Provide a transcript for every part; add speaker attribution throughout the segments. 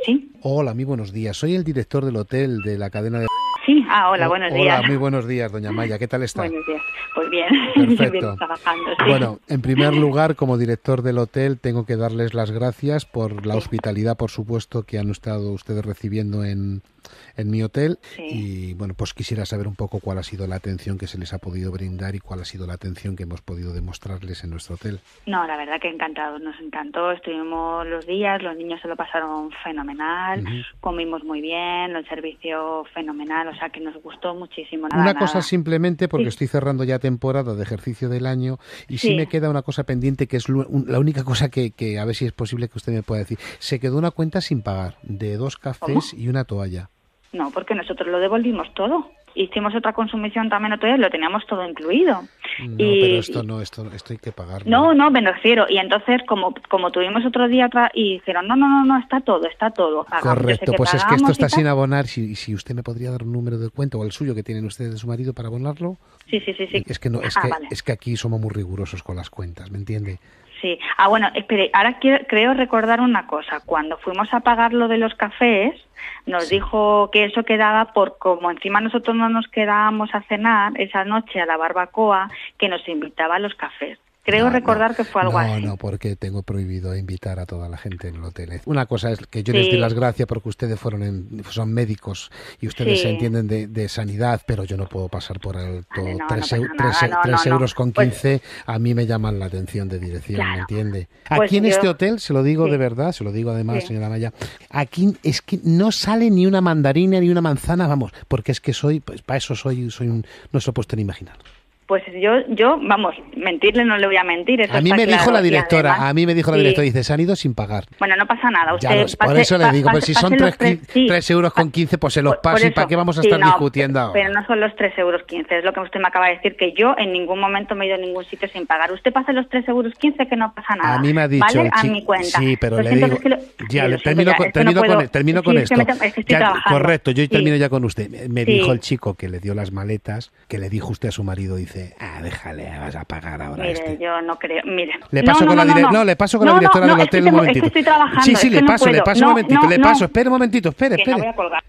Speaker 1: sí.
Speaker 2: Hola, muy buenos días. Soy el director del hotel de la cadena de...
Speaker 1: Sí, hola, buenos días.
Speaker 2: Hola, muy buenos días, doña Maya. ¿Qué tal está?
Speaker 1: Buenos días. Pues bien,
Speaker 2: Perfecto.
Speaker 1: bien trabajando, sí.
Speaker 2: Bueno, en primer lugar, como director del hotel, tengo que darles las gracias por la hospitalidad, por supuesto, que han estado ustedes recibiendo en mi hotel.
Speaker 1: Sí.
Speaker 2: Y bueno, pues quisiera saber un poco cuál ha sido la atención que se les ha podido brindar y cuál ha sido la atención que hemos podido demostrarles en nuestro hotel.
Speaker 1: No, la verdad que encantados, nos encantó. Estuvimos los días, los niños se lo pasaron fenomenal, comimos muy bien, el servicio fenomenal, o sea que nos gustó muchísimo.
Speaker 2: Una cosa simplemente, porque estoy cerrando ya temporada de ejercicio del año y sí me queda una cosa pendiente, que es la única cosa que a ver si es posible que usted me pueda decir. Se quedó una cuenta sin pagar de 2 cafés y una toalla.
Speaker 1: No, porque nosotros lo devolvimos todo. Hicimos otra consumición también otro día, lo teníamos todo incluido.
Speaker 2: No, pero esto hay que pagarlo.
Speaker 1: No, me refiero. Y entonces, como tuvimos otro día y dijeron, no, está todo.
Speaker 2: Correcto, pues es que esto está sin abonar. Si usted me podría dar un número de cuenta o el suyo que tienen ustedes de su marido para abonarlo.
Speaker 1: Sí.
Speaker 2: Es que aquí somos muy rigurosos con las cuentas, ¿me entiende?
Speaker 1: Sí. Bueno, espere, ahora creo recordar una cosa. Cuando fuimos a pagar lo de los cafés, nos dijo que eso quedaba por como encima nosotros no nos quedábamos a cenar esa noche a la barbacoa, que nos invitaba a los cafés. Creo recordar que fue algo así.
Speaker 2: No, porque tengo prohibido invitar a toda la gente en el hotel. Una cosa es que yo les doy las gracias porque ustedes son médicos y ustedes se entienden de sanidad, pero yo no puedo pasar por alto. 3 euros con 15 a mí me llaman la atención de dirección, ¿me entiende?
Speaker 1: Pues
Speaker 2: aquí en este hotel, se lo digo de verdad, se lo digo además, señora Maya, aquí es que no sale ni una mandarina ni una manzana, vamos, porque es que para eso soy no se lo puedo usted ni imaginar.
Speaker 1: Pues yo, vamos, mentirle no le voy a mentir. Eso
Speaker 2: a mí me dijo la directora, dice, se han ido sin pagar.
Speaker 1: Bueno, no pasa nada. Usted
Speaker 2: por eso le digo, pues si son 3 euros con 15, pues se los paso y ¿para qué vamos a estar discutiendo ahora?
Speaker 1: Pero no son los 3,15 euros, es lo que usted me acaba de decir, que yo en ningún momento me he ido a ningún sitio sin pagar. Usted pase los 3,15 euros, que no pasa nada.
Speaker 2: A mí me ha dicho,
Speaker 1: ¿vale? A mi cuenta.
Speaker 2: Sí, pero le digo, termino con esto. Correcto, yo termino ya con usted. Me dijo el chico que le dio las maletas, que le dijo usted a su marido, dice, déjale, vas a pagar ahora.
Speaker 1: Mire, yo no creo, mire.
Speaker 2: Le paso con la directora del hotel un momentito.
Speaker 1: Estoy trabajando.
Speaker 2: Sí, le paso un momentito, espere un momentito, espere.
Speaker 1: No voy a colgar.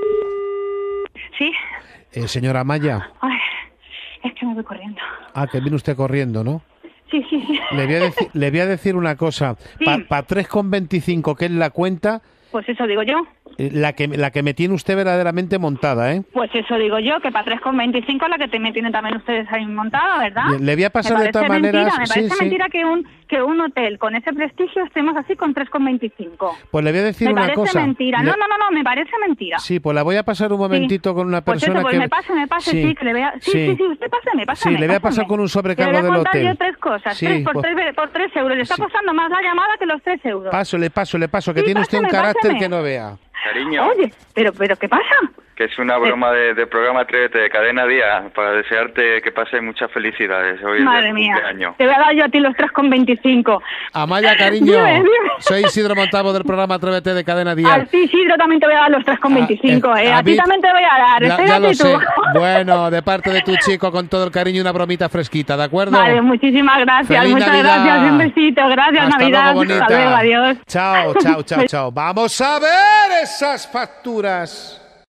Speaker 1: ¿Sí?
Speaker 2: Señora Maya.
Speaker 1: Ay, es que me voy corriendo.
Speaker 2: Que viene usted corriendo, ¿no?
Speaker 1: Sí.
Speaker 2: Le voy a decir una cosa.
Speaker 1: Sí.
Speaker 2: Para 3,25, que es la cuenta...
Speaker 1: Pues eso digo yo.
Speaker 2: La que me tiene usted verdaderamente montada, ¿eh?
Speaker 1: Pues eso digo yo, que para 3,25 es la que me tienen también ustedes ahí montada, ¿verdad?
Speaker 2: Bien, le voy a pasar de todas maneras...
Speaker 1: Me parece mentira que un hotel con ese prestigio estemos así con 3,25.
Speaker 2: Pues le voy a decir una cosa...
Speaker 1: Me parece mentira. No, me parece mentira.
Speaker 2: Sí, pues la voy a pasar un momentito con una persona
Speaker 1: pues me pase, sí, que le vea... Sí, usted pásame.
Speaker 2: Sí, le voy a pasar con un sobrecargo del hotel.
Speaker 1: Le voy a contar yo 3 cosas,
Speaker 2: sí,
Speaker 1: por 3 euros. Le está costando más la llamada que los 3 euros.
Speaker 2: Le paso, que tiene usted un carácter que no vea.
Speaker 3: Cariño.
Speaker 1: Oye, pero ¿qué pasa?
Speaker 3: Que es una broma de programa Atrévete de Cadena Día para desearte que pases muchas felicidades. Hoy
Speaker 1: Madre mía, te voy a dar yo a ti los 3,25.
Speaker 2: Amaya, cariño, dime. Soy Isidro Montalvo del programa Atrévete de Cadena Día.
Speaker 1: A ti, Isidro, también te voy a dar los 3,25, A ti también te voy a dar,
Speaker 2: ya lo
Speaker 1: tú.
Speaker 2: Sé. Bueno, de parte de tu chico, con todo el cariño, una bromita fresquita, ¿de acuerdo?
Speaker 1: Vale, muchísimas gracias.
Speaker 2: Feliz
Speaker 1: Muchas
Speaker 2: Navidad.
Speaker 1: gracias, un besito. Gracias,
Speaker 2: Hasta
Speaker 1: Navidad.
Speaker 2: Luego, bonita.
Speaker 1: Hasta luego, adiós.
Speaker 2: Chao. Vamos a ver esas facturas.